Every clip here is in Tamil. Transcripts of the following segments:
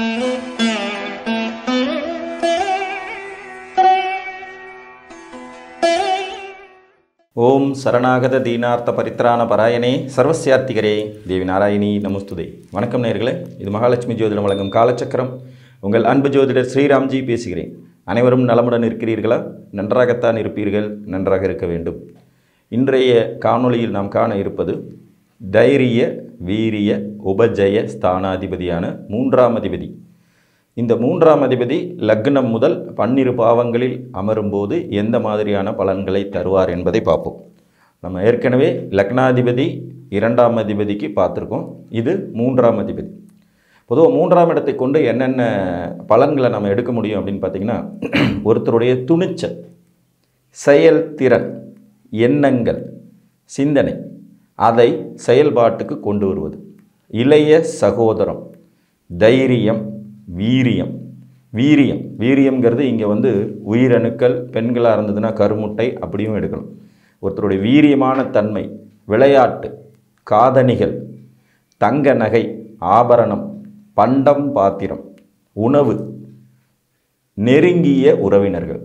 ஓம் சரணாகத தீனார்த்த பரித்ராண பராயணே சர்வசியார்த்திகரே தேவி நாராயணி நமஸ்துதே. வணக்கம் நேயர்களே, இது மகாலட்சுமி ஜோதிடம் வழங்கும் காலச்சக்கரம். உங்கள் அன்பு ஜோதிடர் ஸ்ரீராம்ஜி பேசுகிறேன். அனைவரும் நலமுடன் இருக்கிறீர்களா? நன்றாகத்தான் இருப்பீர்கள், நன்றாக இருக்க வேண்டும். இன்றைய காணொளியில் நாம் காண இருப்பது தைரிய வீரிய உபஜய ஸ்தானாதிபதியான மூன்றாம் அதிபதி. இந்த மூன்றாம் அதிபதி லக்னம் முதல் 12 பாவங்களில் அமரும்போது எந்த மாதிரியான பலன்களை தருவார் என்பதை பார்ப்போம். நம்ம ஏற்கனவே லக்னாதிபதி 2ஆம் அதிபதிக்கு பார்த்துருக்கோம். இது 3ஆம் அதிபதி. பொதுவாக 3ஆம் இடத்தை கொண்டு என்னென்ன பலன்களை நம்ம எடுக்க முடியும் அப்படின்னு பார்த்திங்கன்னா, ஒருத்தருடைய துணிச்சல், செயல்திறன், எண்ணங்கள், சிந்தனை, அதை செயல்பாட்டுக்கு கொண்டு வருவது, இளைய சகோதரம், தைரியம், வீரியம்ங்கிறது இங்கே உயிரணுக்கள், பெண்களாக இருந்ததுன்னா கருமுட்டை அப்படியும் எடுக்கணும். ஒருத்தருடைய வீரியமான தன்மை, விளையாட்டு, காதணிகள், தங்க நகை, ஆபரணம், பண்டம் பாத்திரம், உணவு, நெருங்கிய உறவினர்கள்.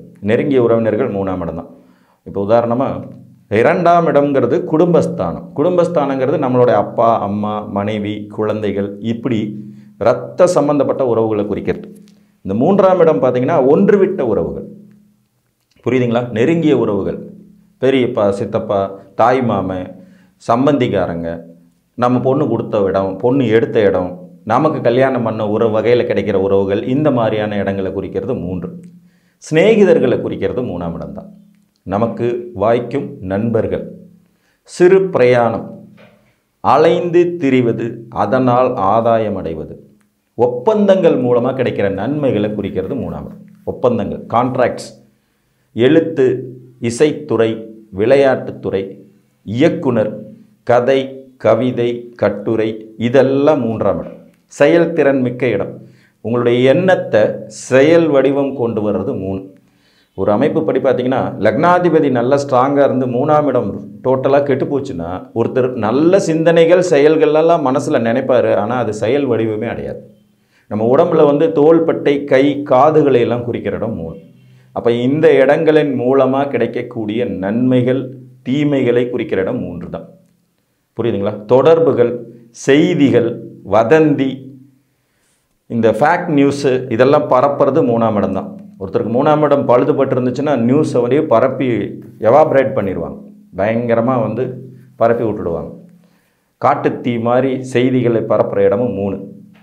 3ஆம் இடம் தான். இப்போ உதாரணமாக 2ஆம் இடம்ங்கிறது குடும்பஸ்தானம். குடும்பஸ்தானங்கிறது நம்மளுடைய அப்பா, அம்மா, மனைவி, குழந்தைகள், இப்படி இரத்த சம்பந்தப்பட்ட உறவுகளை குறிக்கிறது. இந்த 3ஆம் இடம் பார்த்திங்கன்னா ஒன்றுவிட்ட உறவுகள். புரியுதுங்களா? நெருங்கிய உறவுகள், பெரியப்பா, சித்தப்பா, தாய் மாமன், சம்பந்திக்காரங்க, நம்ம பொண்ணு கொடுத்த இடம், பொண்ணு எடுத்த இடம், நமக்கு கல்யாணம் பண்ண உறவு வகையில் கிடைக்கிற உறவுகள், இந்த மாதிரியான இடங்களை குறிக்கிறது 3. சிநேகிதர்களை குறிக்கிறது 3ஆம் இடம் தான். நமக்கு வாய்க்கும் நண்பர்கள், சிறு பிரயாணம், அலைந்து திரிவது, அதனால் ஆதாயம் அடைவது, ஒப்பந்தங்கள் மூலமாக கிடைக்கிற நன்மைகளை குறிக்கிறது 3ஆம் இடம். ஒப்பந்தங்கள், கான்ட்ராக்ட்ஸ், எழுத்து, இசைத்துறை, விளையாட்டுத்துறை, இயக்குனர், கதை, கவிதை, கட்டுரை, இதெல்லாம் 3ஆம் இடம். செயல்திறன் மிக்க இடம். உங்களுடைய எண்ணத்தை செயல் வடிவம் கொண்டு வர்றது 3. ஒரு அமைப்பு படி பார்த்திங்கன்னா, லக்னாதிபதி நல்ல ஸ்ட்ராங்காக இருந்து 3ஆம் இடம் டோட்டலாக கெட்டு போச்சுன்னா, ஒருத்தர் நல்ல சிந்தனைகள், செயல்கள்லாம் மனசில் நினைப்பார், ஆனால் அது செயல் வடிவமே அடையாது. நம்ம உடம்புல தோள்பட்டை, கை, காதுகளை எல்லாம் குறிக்கிற இடம் 3. அப்போ இந்த இடங்களின் மூலமாக கிடைக்கக்கூடிய நன்மைகள், தீமைகளை குறிக்கிற இடம் 3 தான். புரியுதுங்களா? தொடர்புகள், செய்திகள், வதந்தி, இந்த ஃபேக்ட் நியூஸு, இதெல்லாம் பரப்புறது 3ஆம் இடம் தான். ஒருத்தருக்கு 3ஆம் இடம் பழுதுபட்டு இருந்துச்சுன்னா நியூஸை பரப்பி எவாப்ரேட் பண்ணிடுவாங்க, பயங்கரமாக பரப்பி விட்டுடுவாங்க. காட்டுத்தீ மாதிரி செய்திகளை பரப்புகிற இடமும் 3.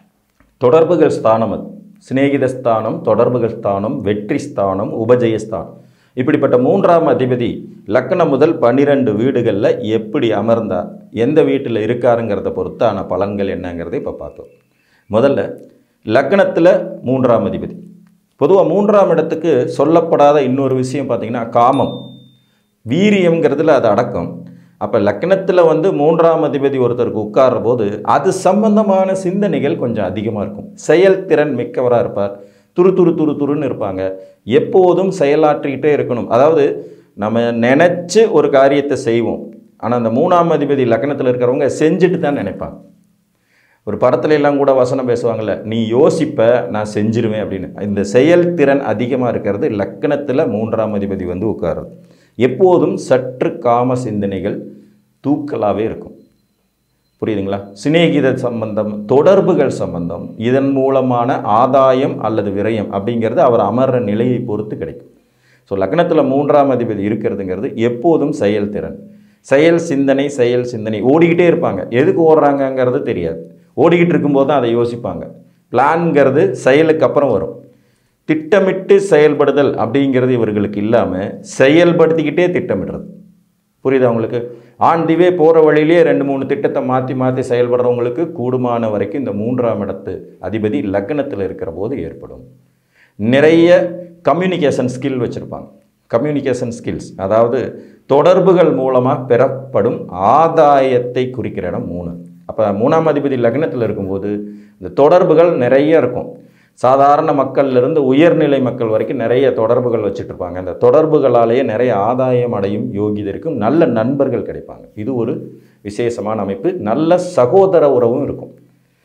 தொடர்புகள் ஸ்தானம், அது சிநேகித ஸ்தானம், தொடர்புகள் ஸ்தானம், வெற்றி ஸ்தானம், உபஜயஸ்தானம். இப்படிப்பட்ட 3ஆம் அதிபதி லக்னம் முதல் 12 வீடுகளில் எப்படி அமர்ந்தார், எந்த வீட்டில் இருக்காருங்கிறத பொறுத்தான பலன்கள் என்னங்கிறத இப்போ பார்த்தோம். முதல்ல லக்னத்தில் 3ஆம் அதிபதி. பொதுவாக 3ஆம் இடத்துக்கு சொல்லப்படாத இன்னொரு விஷயம் பார்த்திங்கன்னா காமம், வீரியம்ங்கிறதுல அது அடக்கம். அப்போ லக்னத்தில் 3ஆம் அதிபதி ஒருத்தருக்கு உட்கார்ற போது அது சம்பந்தமான சிந்தனைகள் கொஞ்சம் அதிகமாக இருக்கும். செயல்திறன் மிக்கவராக இருப்பார், துருன்னு இருப்பாங்க, எப்போதும் செயலாற்றிக்கிட்டே இருக்கணும். அதாவது நம்ம நினச்சி ஒரு காரியத்தை செய்வோம், ஆனால் அந்த 3ஆம் அதிபதி லக்னத்தில் இருக்கிறவங்க செஞ்சுட்டு தான் நினைப்பாங்க. ஒரு படத்துல எல்லாம் கூட வசனம் பேசுவாங்கள்ல, நீ யோசிப்ப நான் செஞ்சிருவேன் அப்படின்னு. இந்த செயல்திறன் அதிகமாக இருக்கிறது லக்னத்தில் 3ஆம் அதிபதி உட்கார்றது. எப்போதும் சற்று காம சிந்தனைகள் தூக்கலாகவே இருக்கும். புரியுதுங்களா? சிநேகித சம்பந்தம், தொடர்புகள் சம்பந்தம், இதன் மூலமான ஆதாயம் அல்லது விரயம் அப்படிங்கிறது அவர் அமர்ற நிலையை பொறுத்து கிடைக்கும். ஸோ லக்னத்தில் 3ஆம் அதிபதி இருக்கிறதுங்கிறது எப்போதும் செயல்திறன், செயல் சிந்தனை ஓடிக்கிட்டே இருப்பாங்க. எதுக்கு ஓடுறாங்கங்கிறது தெரியாது, ஓடிக்கிட்டு இருக்கும்போது தான் அதை யோசிப்பாங்க. பிளான்ங்கிறது செயலுக்கு அப்புறம் வரும். திட்டமிட்டு செயல்படுதல் அப்படிங்கிறது இவர்களுக்கு இல்லாமல் செயல்படுத்திக்கிட்டே திட்டமிடுறது. புரியுதா உங்களுக்கு? ஆன் தி வே போகிற வழியிலே 2-3 திட்டத்தை மாற்றி செயல்படுறவங்களுக்கு கூடுமான வரைக்கும் இந்த 3ஆம் இடத்து அதிபதி லக்னத்தில் இருக்கிற போது ஏற்படும். நிறைய கம்யூனிகேஷன் ஸ்கில் வச்சுருப்பாங்க. கம்யூனிகேஷன் ஸ்கில்ஸ், அதாவது தொடர்புகள் மூலமாக பெறப்படும் ஆதாயத்தை குறிக்கிற இடம் 3. அப்போ 3ஆம் அதிபதி லக்னத்தில் இருக்கும்போது இந்த தொடர்புகள் நிறைய இருக்கும். சாதாரண மக்கள்லேருந்து உயர்நிலை மக்கள் வரைக்கும் நிறைய தொடர்புகள் வச்சுட்ருப்பாங்க. அந்த தொடர்புகளாலேயே நிறைய ஆதாயம் அடையும் யோகிதருக்கும் நல்ல நண்பர்கள் கிடைப்பாங்க. இது ஒரு விசேஷமான அமைப்பு. நல்ல சகோதர உறவும் இருக்கும்.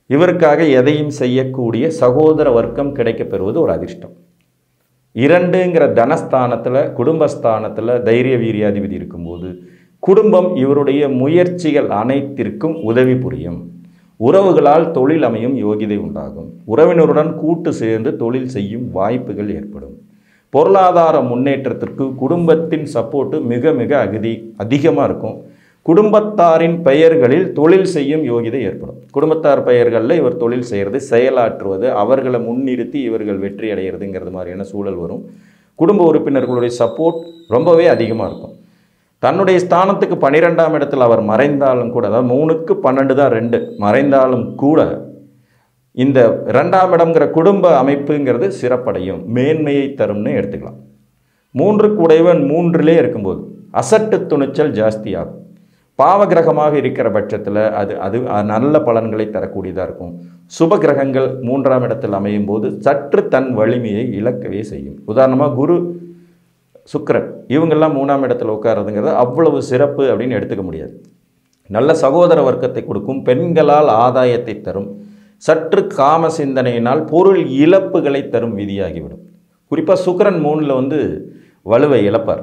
இவருக்காக எதையும் செய்யக்கூடிய சகோதர வர்க்கம் கிடைக்கப்பெறுவது ஒரு அதிர்ஷ்டம். 2ங்கிற தனஸ்தானத்தில் குடும்பஸ்தானத்தில் தைரிய வீரியாதிபதி இருக்கும்போது குடும்பம் இவருடைய முயற்சிகள் அனைத்திற்கும் உதவி புரியும். உறவுகளால் தொழில் அமையும் யோகிதை உண்டாகும். உறவினருடன் கூட்டு சேர்ந்து தொழில் செய்யும் வாய்ப்புகள் ஏற்படும். பொருளாதார முன்னேற்றத்திற்கு குடும்பத்தின் சப்போர்ட்டு மிக மிக அதிகமாக இருக்கும். குடும்பத்தாரின் பெயர்களில் தொழில் செய்யும் யோகிதை ஏற்படும். குடும்பத்தார் பெயர்களில் இவர் தொழில் செய்கிறது, செயலாற்றுவது, அவர்களை முன்னிறுத்தி இவர்கள் வெற்றி அடைகிறதுங்கிறது மாதிரியான சூழல் வரும். குடும்ப உறுப்பினர்களுடைய சப்போர்ட் ரொம்பவே அதிகமாக இருக்கும். தன்னுடைய ஸ்தானத்துக்கு 12ஆம் இடத்தில் அவர் மறைந்தாலும் கூட, அதாவது 3க்கு 12 தான் 2 மறைந்தாலும் கூட இந்த 2ஆம் இடம்ங்கிற குடும்ப அமைப்புங்கிறது சிறப்படையும், மேன்மையை தரும்னு எடுத்துக்கலாம். 3க்கு உடையவன் 3லே இருக்கும்போது அசட்டு துணிச்சல் ஜாஸ்தியாகும். பாவகிரகமாக இருக்கிற பட்சத்தில் அது நல்ல பலன்களை தரக்கூடியதாக இருக்கும். சுப கிரகங்கள் 3ஆம் இடத்தில் அமையும் போது சற்று தன் வலிமையை இழக்கவே செய்யும். உதாரணமாக குரு, சுக்கிரன் இவங்கெல்லாம் 3ஆம் இடத்தில் உட்கார்றதுங்கிறது அவ்வளவு சிறப்பு அப்படின்னு எடுத்துக்க முடியாது. நல்ல சகோதர வர்க்கத்தை கொடுக்கும், பெண்களால் ஆதாயத்தை தரும், சற்று காம சிந்தனையினால் பொருள் இழப்புகளை தரும் விதியாகிவிடும். குறிப்பாக சுக்கிரன் 3ல் வலுவை இழப்பார்.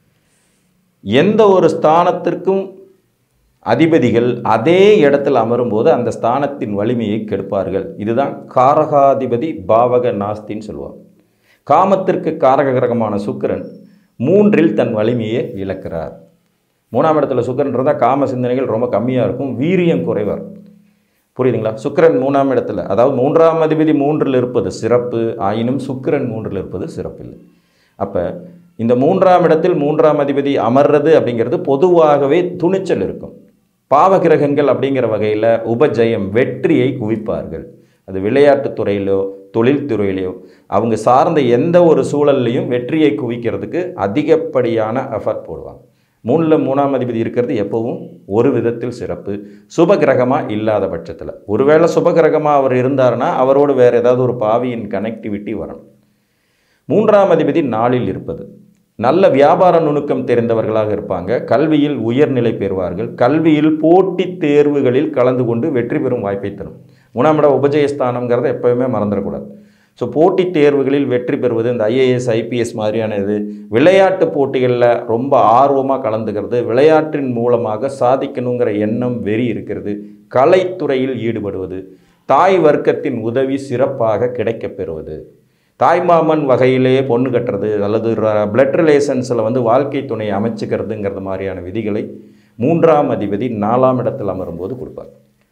எந்த ஒரு ஸ்தானத்திற்கும் அதிபதிகள் அதே இடத்தில் அமரும்போது அந்த ஸ்தானத்தின் வலிமையை கெடுப்பார்கள். இதுதான் காரகாதிபதி பாவக நாஸ்தின்னு சொல்லுவாங்க. காமத்திற்கு காரக கிரகமான சுக்கிரன் 3ல் தன் வலிமையை இழக்கிறார். 3ஆம் இடத்துல சுக்கிரன் இருந்தால் காம சிந்தனைகள் ரொம்ப கம்மியாக இருக்கும், வீரியம் குறைவார். புரியுதுங்களா? சுக்கிரன் 3ஆம் இடத்துல, அதாவது 3ஆம் அதிபதி 3ல் இருப்பது சிறப்பு, ஆயினும் சுக்கிரன் 3ல் இருப்பது சிறப்பில்லை. அப்போ இந்த 3ஆம் இடத்தில் 3ஆம் அதிபதி அமர்றது அப்படிங்கிறது பொதுவாகவே துணிச்சல் இருக்கும். பாவகிரகங்கள் அப்படிங்கிற வகையில் உபஜயம், வெற்றியை குவிப்பார்கள். அது விளையாட்டுத் துறையிலோ தொழில்துறையிலையோ அவங்க சார்ந்த எந்த ஒரு சூழல்லையும் வெற்றியை குவிக்கிறதுக்கு அதிகப்படியான எஃபர்ட் போடுவாங்க. 3ல் 3ஆம் அதிபதி இருக்கிறது எப்பவும் ஒரு விதத்தில் சிறப்பு, சுபகிரகமாக இல்லாத பட்சத்தில். ஒருவேளை சுபகிரகமாக அவர் இருந்தார்னா அவரோடு வேறு ஏதாவது ஒரு பாவியின் கனெக்டிவிட்டி வரணும். 3ஆம் அதிபதி 4ல் இருப்பது நல்ல வியாபார நுணுக்கம் தெரிந்தவர்களாக இருப்பாங்க. கல்வியில் உயர்நிலை பெறுவார்கள். கல்வியில் போட்டித் தேர்வுகளில் கலந்து கொண்டு வெற்றி பெறும் வாய்ப்பை தரும். 3ஆம் இடம் உபஜயஸ்தானம்ங்கிறத எப்போவுமே மறந்துடக்கூடாது. ஸோ போட்டித் தேர்வுகளில் வெற்றி பெறுவது, இந்த ஐஏஎஸ் ஐபிஎஸ் மாதிரியான இது, விளையாட்டு போட்டிகளில் ரொம்ப ஆர்வமாக கலந்துக்கிறது, விளையாட்டின் மூலமாக சாதிக்கணுங்கிற எண்ணம் வெறி இருக்கிறது, கலைத்துறையில் ஈடுபடுவது, தாய் வர்க்கத்தின் உதவி சிறப்பாக கிடைக்கப்பெறுவது, தாய்மாமன் வகையிலே பொண்ணு கட்டுறது அல்லது பிளட் ரிலேஷன்ஸில் வாழ்க்கை துணை அமைச்சுக்கிறதுங்கிறது மாதிரியான விதிகளை 3ஆம் அதிபதி 4ஆம் இடத்தில் அமரும்போது கொடுப்பார்.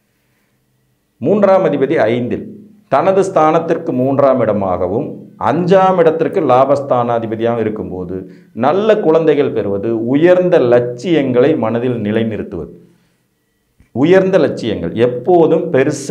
3ஆம் அதிபதி 5ல் தனது ஸ்தானத்திற்கு 3ஆம் இடமாகவும் 5ஆம் இடத்திற்கு லாபஸ்தானாதிபதியாகவும் இருக்கும்போது நல்ல குழந்தைகள் பெறுவது, உயர்ந்த லட்சியங்களை மனதில் நிலைநிறுத்துவது. உயர்ந்த லட்சியங்கள் எப்போதும்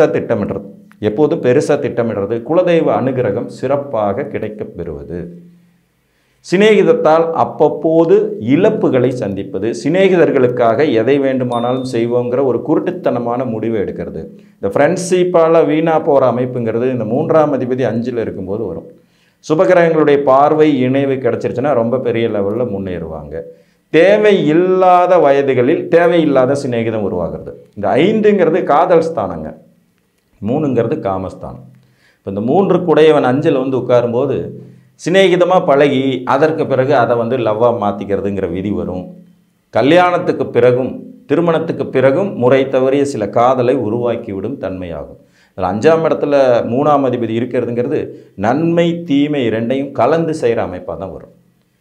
பெருசாக திட்டமிடுறது, குலதெய்வ அனுகிரகம் சிறப்பாக கிடைக்கப் பெறுவது. சிநேகிதத்தால் அப்பப்போது இழப்புகளை சந்திப்பது, சிநேகிதர்களுக்காக எதை வேண்டுமானாலும் செய்வோங்கிற ஒரு குருட்டுத்தனமான முடிவை எடுக்கிறது. இந்த ஃப்ரெண்ட்ஷிப்பால் வீணாக போகிற அமைப்புங்கிறது இந்த 3ஆம் அதிபதி 5ல் இருக்கும்போது வரும். சுபகிரகங்களுடைய பார்வை இணைவு கிடச்சிருச்சுன்னா ரொம்ப பெரிய லெவலில் முன்னேறுவாங்க. தேவையில்லாத வயதுகளில் தேவையில்லாத சிநேகிதம் உருவாகிறது. இந்த 5ங்கிறது காதல் ஸ்தானங்க, 3ங்கிறது காமஸ்தானம். இப்போ இந்த 3க்கு உடையவன் 5ல் உட்காரும்போது சிநேகிதமாக பழகி அதற்கு பிறகு அதை லவ்வாக மாற்றிக்கிறதுங்கிற விதி வரும். கல்யாணத்துக்கு பிறகும் திருமணத்துக்கு பிறகும் முறை தவறிய சில காதலை உருவாக்கிவிடும் தன்மையாகும். அதில் 5ஆம் இடத்துல 3ஆம் அதிபதி இருக்கிறதுங்கிறது நன்மை தீமை 2ஐயும் கலந்து செய்கிற அமைப்பாக தான் வரும்.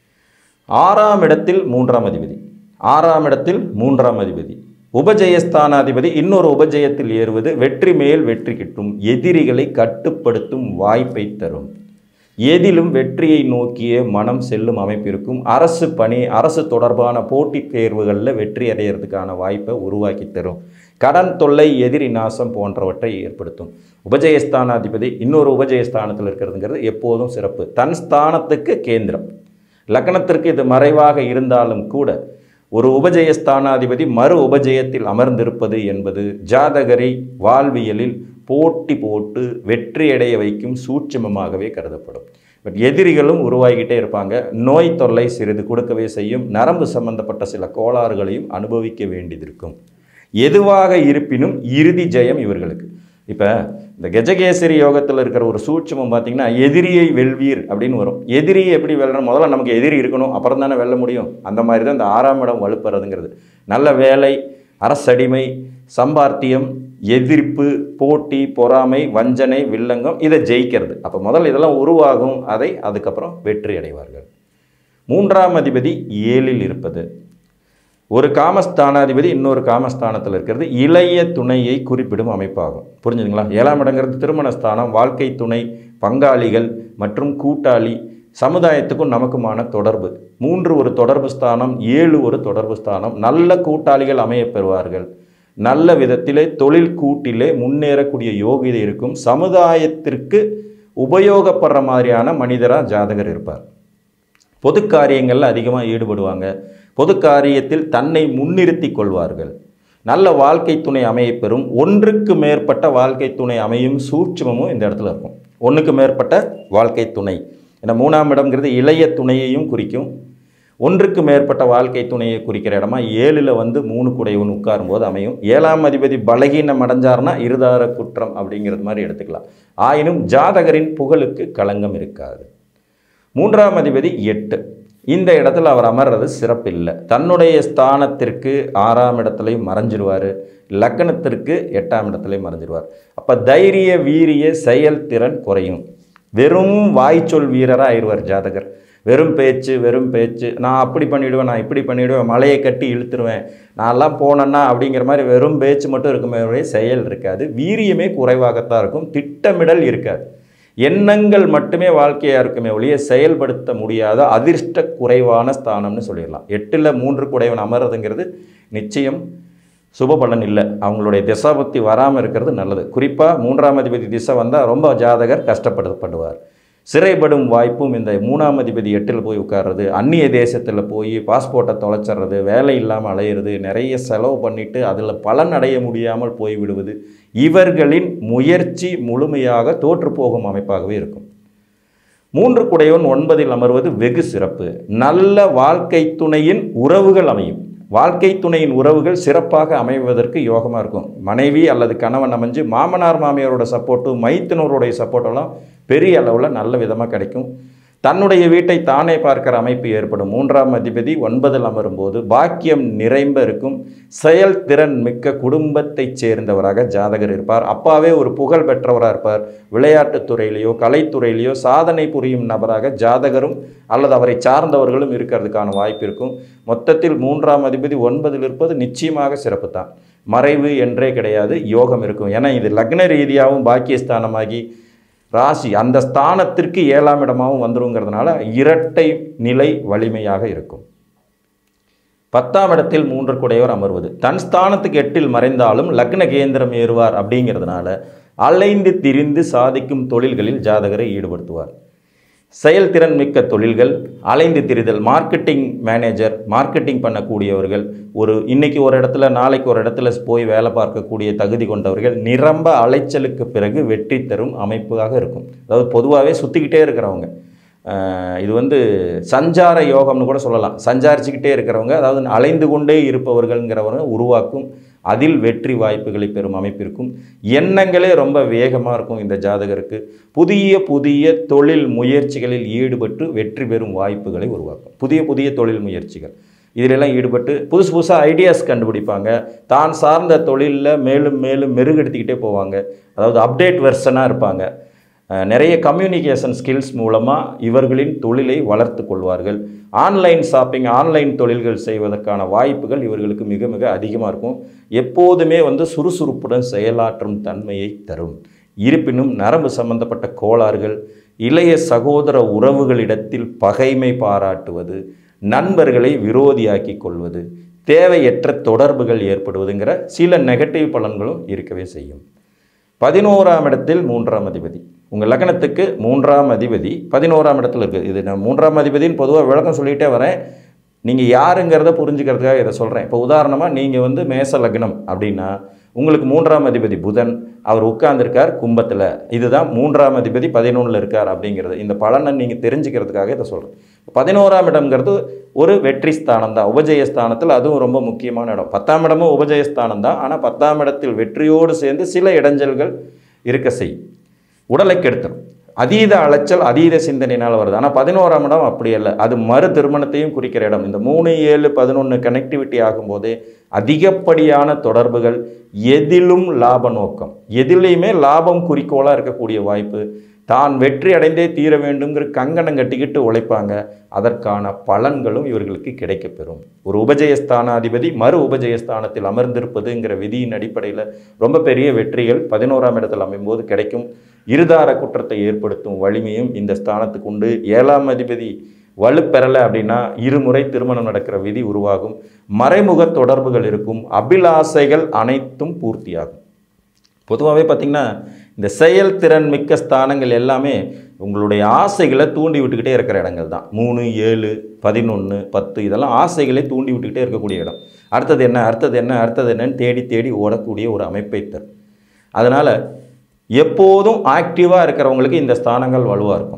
6ஆம் இடத்தில் 3ஆம் அதிபதி, 6ஆம் இடத்தில் 3ஆம் அதிபதி, உபஜயஸ்தானாதிபதி இன்னொரு உபஜயத்தில் ஏறுவது வெற்றி மேல் வெற்றி கிட்டும், எதிரிகளை கட்டுப்படுத்தும் வாய்ப்பை தரும். எதிலும் வெற்றியை நோக்கிய மனம் செல்லும் அமைப்பு இருக்கும். அரசு பணி, அரசு தொடர்பான போட்டித் தேர்வுகளில் வெற்றி அடைகிறதுக்கான வாய்ப்பை உருவாக்கி தரும். கடன் தொல்லை, எதிரி நாசம் போன்றவற்றை ஏற்படுத்தும். உபஜயஸ்தானாதிபதி இன்னொரு உபஜயஸ்தானத்தில் இருக்கிறதுங்கிறது எப்போதும் சிறப்பு. தன் ஸ்தானத்துக்கு கேந்திரம். லக்னத்திற்கு இது மறைவாக இருந்தாலும் கூட ஒரு உபஜயஸ்தானாதிபதி மறு உபஜயத்தில் அமர்ந்திருப்பது என்பது ஜாதகரை வாழ்வியலில் போட்டி போட்டு வெற்றியடைய வைக்கும் சூட்சுமமாகவே கருதப்படும். பட் எதிரிகளும் உருவாகிட்டே இருப்பாங்க. நோய் தொல்லை சிறிது கொடுக்கவே செய்யும். நரம்பு சம்பந்தப்பட்ட சில கோளாறுகளையும் அனுபவிக்க வேண்டியது இருக்கும். எதுவாக இருப்பினும் இறுதி ஜெயம் இவர்களுக்கு. இப்போ இந்த கஜகேசரி யோகத்தில் இருக்கிற ஒரு சூட்சமம் பார்த்தீங்கன்னா எதிரியை வெல்வீர் அப்படின்னு வரும். எதிரியை எப்படி வெல்லணும்? முதல்ல நமக்கு எதிரி இருக்கணும், அப்புறம் தானே வெல்ல முடியும். அந்த மாதிரி தான் இந்த 6ஆம் இடம் வலுப்பெறதுங்கிறது. நல்ல வேலை, அரசடிமை, சம்பார்த்தியம், எதிர்ப்பு, போட்டி, பொறாமை, வஞ்சனை, வில்லங்கம், இதை ஜெயிக்கிறது. அப்போ முதல்ல இதெல்லாம் உருவாகும், அதுக்கப்புறம் வெற்றி அடைவார்கள். 3ஆம் அதிபதி 7இல் இருப்பது. ஒரு காமஸ்தானாதிபதி இன்னொரு காமஸ்தானத்தில் இருக்கிறது இளைய துணையை குறிப்பிடும் அமைப்பாகும். புரிஞ்சுதுங்களா? 7ஆம் இடங்கிறது திருமணஸ்தானம், வாழ்க்கை துணை, பங்காளிகள் மற்றும் கூட்டாளி, சமுதாயத்துக்கும் நமக்குமான தொடர்பு. 3 ஒரு தொடர்பு ஸ்தானம், 7 ஒரு தொடர்பு ஸ்தானம். நல்ல கூட்டாளிகள் அமைய பெறுவார்கள். நல்ல விதத்திலே தொழில் கூட்டிலே முன்னேறக்கூடிய யோகிதை இருக்கும். சமுதாயத்திற்கு உபயோகப்படுற மாதிரியான மனிதராக ஜாதகர் இருப்பார். பொது காரியங்களில் அதிகமாக ஈடுபடுவாங்க. பொது காரியத்தில் தன்னை முன்னிறுத்தி கொள்வார்கள். நல்ல வாழ்க்கை துணை அமைய பெறும். ஒன்றுக்கு மேற்பட்ட வாழ்க்கை துணை அமையும் சூட்சமும் இந்த இடத்துல இருக்கும். ஒன்றுக்கு மேற்பட்ட வாழ்க்கை துணை. ஏன்னா 3ஆம் இடம்ங்கிறது இளைய துணையையும் குறிக்கும். ஒன்றுக்கு மேற்பட்ட வாழ்க்கை துணையை குறிக்கிற இடமா 7ல் 3 குடையவன் உட்காரும்போது அமையும். 7ஆம் அதிபதி பலகீனம் அடைஞ்சார்னா இருதார குற்றம் அப்படிங்கிறது மாதிரி எடுத்துக்கலாம். ஆயினும் ஜாதகரின் புகழுக்கு களங்கம் இருக்காது. 3ஆம் அதிபதி 8. இந்த இடத்துல அவர் அமர்றது சிறப்பில்லை. தன்னுடைய ஸ்தானத்திற்கு 6ஆம் இடத்துலையும் மறைஞ்சிருவார், லக்னத்திற்கு 8ஆம் இடத்துலையும் மறைஞ்சிருவார். அப்போ தைரிய வீரிய செயல்திறன் குறையும். வெறும் வாய்ச்சொல் வீரராக ஆயிடுவார் ஜாதகர். வெறும் பேச்சு, நான் அப்படி பண்ணிவிடுவேன், நான் இப்படி பண்ணிவிடுவேன், மலையை கட்டி இழுத்துருவேன், நான்லாம் போனேன்னா அப்படிங்கிற மாதிரி வெறும் பேச்சு மட்டும் இருக்குமே, செயல் இருக்காது. வீரியமே குறைவாகத்தான் இருக்கும். திட்டமிடல் இருக்காது. எண்ணங்கள் மட்டுமே வாழ்க்கையாக இருக்குமே ஒழிய செயல்படுத்த முடியாத அதிர்ஷ்ட குறைவான ஸ்தானம்னு சொல்லிடலாம். 8ல் 3 குடையவன் அமர்றதுங்கிறது நிச்சயம் சுபபலன் இல்லை. அவங்களுடைய திசாபக்தி வராமல் இருக்கிறது நல்லது. குறிப்பாக 3ஆம் அதிபதி திசை வந்தால் ரொம்ப ஜாதகர் கஷ்டப்படுவார். சிறைப்படும் வாய்ப்பும் இந்த 3ஆம் அதிபதி 8ல் போய் உட்கார்றது, அந்நிய தேசத்தில் போய் பாஸ்போர்ட்டை தொலைச்சிட்றது, வேலை இல்லாமல் அலையிறது, நிறைய செலவு பண்ணிவிட்டு அதில் பலன் அடைய முடியாமல் போய்விடுவது, இவர்களின் முயற்சி முழுமையாக தோற்றுப்போகும் அமைப்பாகவே இருக்கும். 3 குடையவன் 9இல் அமர்வது வெகு சிறப்பு. நல்ல வாழ்க்கை துணையின் உறவுகள் அமையும். வாழ்க்கை துணையின் உறவுகள் சிறப்பாக அமைவதற்கு யோகமாக இருக்கும். மனைவி அல்லது கணவன் அமைஞ்சு மாமனார் மாமியாரோட சப்போர்ட்டு, மைத்தினருடைய சப்போர்ட்டெல்லாம் பெரிய அளவில் நல்ல விதமாக கிடைக்கும். தன்னுடைய வீட்டை தானே பார்க்கிற அமைப்பு ஏற்படும். 3ஆம் அதிபதி 9இல் அமரும்போது பாக்கியம் நிறைம்ப இருக்கும். செயல்திறன் மிக்க குடும்பத்தைச் சேர்ந்தவராக ஜாதகர் இருப்பார். அப்பாவே ஒரு புகழ் பெற்றவராக இருப்பார். விளையாட்டுத் துறையிலையோ கலைத்துறையிலையோ சாதனை புரியும் நபராக ஜாதகரும் அல்லது அவரை சார்ந்தவர்களும் இருக்கிறதுக்கான வாய்ப்பு இருக்கும். மொத்தத்தில் 3ஆம் அதிபதி 9இல் இருப்பது நிச்சயமாக சிறப்பு தான். மறைவு என்றே கிடையாது, யோகம் இருக்கும். ஏன்னா இது லக்ன ரீதியாகவும் பாக்கியஸ்தானமாகி ராசி அந்த ஸ்தானத்திற்கு 7ஆம் இடமாகவும் வந்துருங்கிறதுனால இரட்டை நிலை வலிமையாக இருக்கும். 10ஆம் இடத்தில் 3 குடையவர் அமர்வது. தன் ஸ்தானத்துக்கு 8இல் மறைந்தாலும் லக்ன கேந்திரம் ஏறுவார். அப்படிங்கிறதுனால அலைந்து திரிந்து சாதிக்கும் தொழில்களில் ஜாதகரை ஈடுபடுத்துவார். செயல்திறன் மிக்க தொழில்கள், அலைந்து திரிதல், மார்க்கெட்டிங் மேனேஜர், மார்க்கெட்டிங் பண்ணக்கூடியவர்கள், இன்னைக்கு ஒரு இடத்துல நாளைக்கு ஒரு இடத்துல போய் வேலை பார்க்கக்கூடிய தகுதி கொண்டவர்கள் நிரம்ப அலைச்சலுக்கு பிறகு வெற்றி தரும் அமைப்பாக இருக்கும். அதாவது பொதுவாகவே சுற்றிக்கிட்டே இருக்கிறவங்க, இது சஞ்சார யோகம்னு கூட சொல்லலாம். சஞ்சாரிச்சுக்கிட்டே இருக்கிறவங்க, அதாவது அலைந்து கொண்டே இருப்பவர்கள்ங்கிறவங்க உருவாக்கும். அதில் வெற்றி வாய்ப்புகளை பெறும் அமைப்பிற்கும். எண்ணங்களே ரொம்ப வேகமாக இருக்கும் இந்த ஜாதகருக்கு. புதிய புதிய தொழில் முயற்சிகளில் ஈடுபட்டு வெற்றி பெறும் வாய்ப்புகளை உருவாக்கும். புதிய தொழில் முயற்சிகள் இதிலெல்லாம் ஈடுபட்டு புதுசாக ஐடியாஸ் கண்டுபிடிப்பாங்க. தான் சார்ந்த தொழிலில் மேலும் மேலும் மெருகெடுத்துக்கிட்டே போவாங்க. அதாவது அப்டேட் வெர்ஷனாக இருப்பாங்க. நிறைய கம்யூனிகேஷன் ஸ்கில்ஸ் மூலமாக இவர்களின் தொழிலை வளர்த்து கொள்வார்கள். ஆன்லைன் ஷாப்பிங், ஆன்லைன் தொழில்கள் செய்வதற்கான வாய்ப்புகள் இவர்களுக்கு மிக மிக அதிகமாக இருக்கும். எப்போதுமே சுறுசுறுப்புடன் செயலாற்றும் தன்மையை தரும். இருப்பினும் நரம்பு சம்பந்தப்பட்ட கோளாறுகள், இளைய சகோதர உறவுகளிடத்தில் பகைமை பாராட்டுவது, நண்பர்களை விரோதியாக்கி கொள்வது, தேவையற்ற தொடர்புகள் ஏற்படுவதுங்கிற சில நெகட்டிவ் பலன்களும் இருக்கவே செய்யும். 11ஆம் இடத்தில் 3ஆம் அதிபதி. உங்கள் லக்னத்துக்கு 3ஆம் அதிபதி 11ஆம் இடத்துல இருக்குது. இது நான் 3ஆம் அதிபதின்னு பொதுவாக விளக்கம் சொல்லிகிட்டே வரேன். நீங்கள் யாருங்கிறத புரிஞ்சுக்கிறதுக்காக இதை சொல்கிறேன். இப்போ உதாரணமாக நீங்கள் மேச லக்னம் அப்படின்னா உங்களுக்கு 3ஆம் அதிபதி புதன், அவர் உட்கார்ந்துருக்கார் கும்பத்தில். இதுதான் 3ஆம் அதிபதி 11ல் இருக்கார் அப்படிங்கிறது. இந்த பலனை நீங்கள் தெரிஞ்சுக்கிறதுக்காக இதை சொல்கிறேன். 11ஆம் இடம்ங்கிறது ஒரு வெற்றி ஸ்தானம் தான், உபஜயஸ்தானத்தில். அதுவும் ரொம்ப முக்கியமான இடம். 10ஆம் இடமும் உபஜயஸ்தானம் தான். ஆனால் 10ஆம் இடத்தில் வெற்றியோடு சேர்ந்து சில இடைஞ்சல்கள் இருக்க செய்யும், உடலை கெடுத்துடும். அதீத அலைச்சல், அதீத சிந்தனையினால் வருது. ஆனால் 11ஆம் இடம் அப்படி இல்லை, அது மறு திருமணத்தையும் குறிக்கிற இடம். இந்த 3, 7, 11 கனெக்டிவிட்டி ஆகும்போது அதிகப்படியான தொடர்புகள், எதிலும் லாப நோக்கம், எதிலையுமே லாபம் குறிக்கோளாக இருக்கக்கூடிய வாய்ப்பு. தான் வெற்றி அடைந்தே தீர வேண்டுங்கிற கங்கணம் கட்டிக்கிட்டு உழைப்பாங்க. அதற்கான பலன்களும் இவர்களுக்கு கிடைக்கப்பெறும். ஒரு உபஜயஸ்தானாதிபதி மறு உபஜயஸ்தானத்தில் அமர்ந்திருப்பதுங்கிற விதியின் அடிப்படையில் ரொம்ப பெரிய வெற்றிகள் 11ஆம் இடத்தில் அமையும்போது கிடைக்கும். இருதார குற்றத்தை ஏற்படுத்தும் வலிமையும் இந்த ஸ்தானத்துக்கு உண்டு. 7ஆம் அதிபதி வலுப்பெறலை அப்படின்னா இருமுறை திருமணம் நடக்கிற விதி உருவாகும். மறைமுக தொடர்புகள் இருக்கும். அபிலாசைகள் அனைத்தும் பூர்த்தியாகும். பொதுவாகவே பார்த்திங்கன்னா இந்த செயல்திறன் மிக்க ஸ்தானங்கள் எல்லாமே உங்களுடைய ஆசைகளை தூண்டி விட்டுக்கிட்டே இருக்கிற இடங்கள் தான். 3, 7, 11, 10 இதெல்லாம் ஆசைகளை தூண்டி விட்டுக்கிட்டே இருக்கக்கூடிய இடம். அடுத்தது என்ன, அடுத்தது என்ன, அடுத்தது என்னன்னு தேடி தேடி ஓடக்கூடிய ஒரு அமைப்பை தரும். அதனால் எப்போதும் ஆக்டிவாக இருக்கிறவங்களுக்கு இந்த ஸ்தானங்கள் வலுவாக இருக்கும்.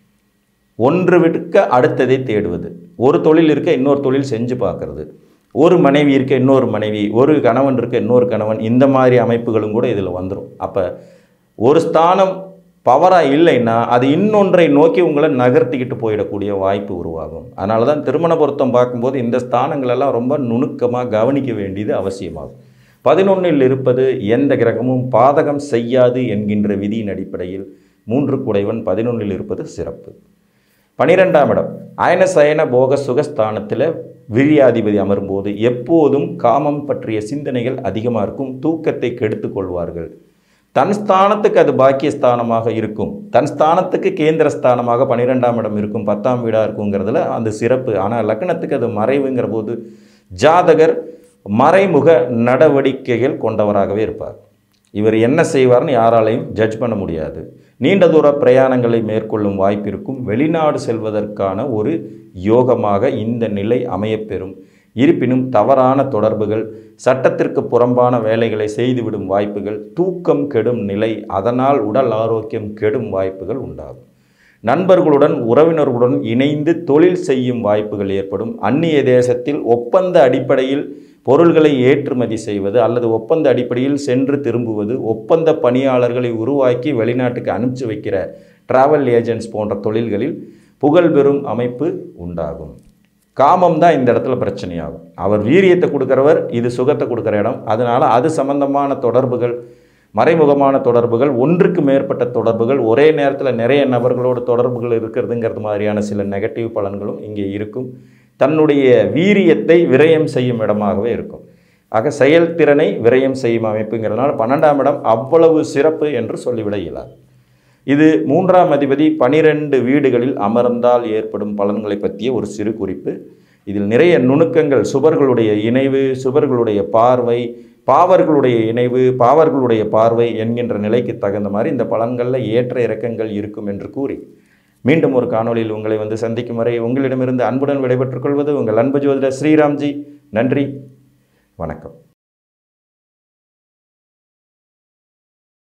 ஒன்று விட்டுக்க அடுத்ததை தேடுவது, ஒரு தொழில் இருக்க இன்னொரு தொழில் செஞ்சு பார்க்குறது, ஒரு மனைவி இருக்க இன்னொரு மனைவி, ஒரு கணவன் இருக்க இன்னொரு கணவன், இந்த மாதிரி அமைப்புகளும் கூட இதில் வந்துடும். அப்போ ஒரு ஸ்தானம் பவராக இல்லைன்னா அது இன்னொன்றை நோக்கி உங்களை நகர்த்திக்கிட்டு போயிடக்கூடிய வாய்ப்பு உருவாகும். அதனால தான் திருமண பொருத்தம் பார்க்கும்போது இந்த ஸ்தானங்களெல்லாம் ரொம்ப நுணுக்கமாக கவனிக்க வேண்டியது அவசியமாகும். 11ல் இருப்பது எந்த கிரகமும் பாதகம் செய்யாது என்கின்ற விதியின் அடிப்படையில் 3 குடைவன் 11ல் இருப்பது சிறப்பு. 12ஆம் இடம் அயன சயன போக சுகஸ்தானத்தில் விரியாதிபதி அமரும்போது எப்போதும் காமம் பற்றிய சிந்தனைகள் அதிகமாக இருக்கும். தூக்கத்தை கெடுத்து கொள்வார்கள். தன் ஸ்தானத்துக்கு அது பாக்கியஸ்தானமாக இருக்கும். தன் ஸ்தானத்துக்கு கேந்திர ஸ்தானமாக 12ஆம் இடம் இருக்கும், 10ஆம் வீடாக இருக்குங்கிறதுல அந்த சிறப்பு. ஆனால் லக்னத்துக்கு அது மறைவுங்கிற போது ஜாதகர் மறைமுக நடவடிக்கைகள் கொண்டவராகவே இருப்பார். இவர் என்ன செய்வார்னு யாராலையும் ஜட்ஜ் பண்ண முடியாது. நீண்ட தூர பிரயாணங்களை மேற்கொள்ளும் வாய்ப்பு இருக்கும். வெளிநாடு செல்வதற்கான ஒரு யோகமாக இந்த நிலை அமையப்பெறும். இருப்பினும் தவறான தொடர்புகள், சட்டத்திற்கு புறம்பான வேலைகளை செய்துவிடும் வாய்ப்புகள், தூக்கம் கெடும் நிலை, அதனால் உடல் ஆரோக்கியம் கெடும் வாய்ப்புகள் உண்டாகும். நண்பர்களுடன் உறவினர்களுடன் இணைந்து தொழில் செய்யும் வாய்ப்புகள் ஏற்படும். அந்நிய தேசத்தில் ஒப்பந்த அடிப்படையில் பொருள்களை ஏற்றுமதி செய்வது அல்லது ஒப்பந்த அடிப்படையில் சென்று திரும்புவது, ஒப்பந்த பணியாளர்களை உருவாக்கி வெளிநாட்டுக்கு அனுப்பிச்சு வைக்கிற டிராவல் ஏஜென்ட்ஸ் போன்ற தொழில்களில் புகழ் பெறும் அமைப்பு உண்டாகும். காமம் தான் இந்த இடத்துல பிரச்சனையாகும். அவர் வீரியத்தை கொடுக்குறவர், இது சுகத்தை கொடுக்குற இடம். அதனால் அது சம்பந்தமான தொடர்புகள், மறைமுகமான தொடர்புகள், ஒன்றுக்கு மேற்பட்ட தொடர்புகள், ஒரே நேரத்தில் நிறைய நபர்களோட தொடர்புகள் இருக்கிறதுங்கிறது மாதிரியான சில நெகட்டிவ் பலன்களும் இங்கே இருக்கும். தன்னுடைய வீரியத்தை விரயம் செய்யும் இடமாகவே இருக்கும். ஆக செயல்திறனை விரயம் செய்யும் அமைப்புங்கிறதுனால 12ஆம் இடம் அவ்வளவு சிறப்பு என்று சொல்லிவிட இயலாது. இது 3ஆம் அதிபதி 12 வீடுகளில் அமர்ந்தால் ஏற்படும் பலன்களை பற்றிய ஒரு சிறு குறிப்பு. இதில் நிறைய நுணுக்கங்கள், சுபர்களுடைய இணைவு, சுபர்களுடைய பார்வை, பாவர்களுடைய இணைவு, பாவர்களுடைய பார்வை என்கின்ற நிலைக்கு தகுந்த மாதிரி இந்த பலன்களில் ஏற்ற இறக்கங்கள் இருக்கும் என்று கூறி மீண்டும் ஒரு காணொளியில் உங்களை வந்து சந்திக்கும் வரை உங்களிடமிருந்து அன்புடன் விடைபெற்றுக் கொள்வது உங்கள் அன்பு ஜோதிடர் ஸ்ரீராம்ஜி. நன்றி, வணக்கம்.